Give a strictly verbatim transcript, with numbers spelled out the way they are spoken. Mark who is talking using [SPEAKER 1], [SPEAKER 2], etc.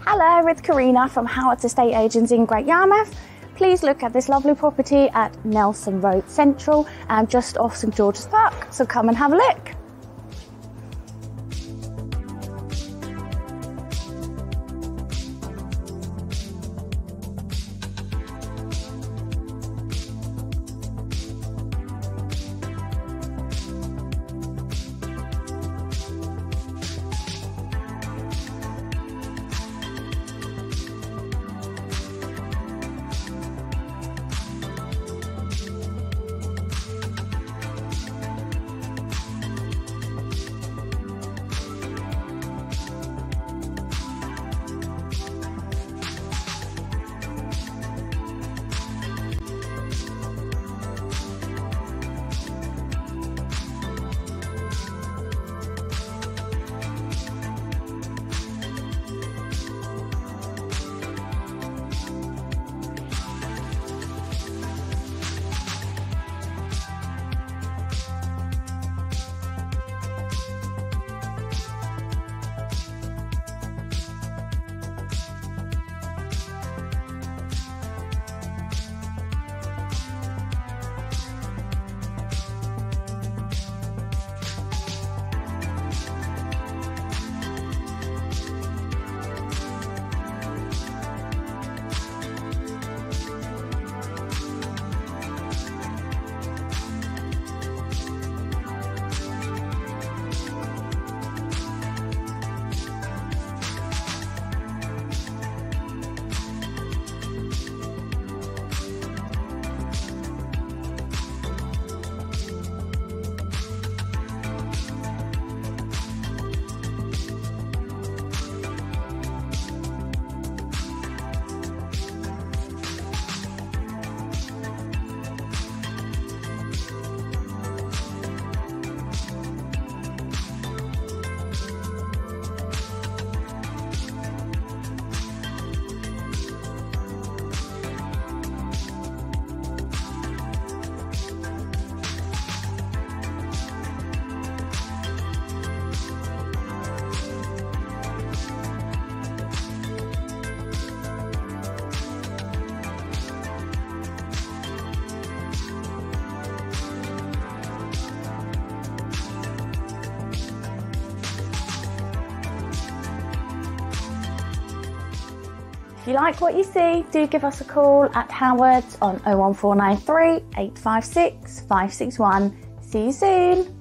[SPEAKER 1] Hello, it's Karina from Howards Estate Agents in Great Yarmouth. Please look at this lovely property at Nelson Road Central and just off St George's Park, so come and have a look. If you like what you see, do give us a call at Howards on oh one four nine three, eight five six, five six one. See you soon.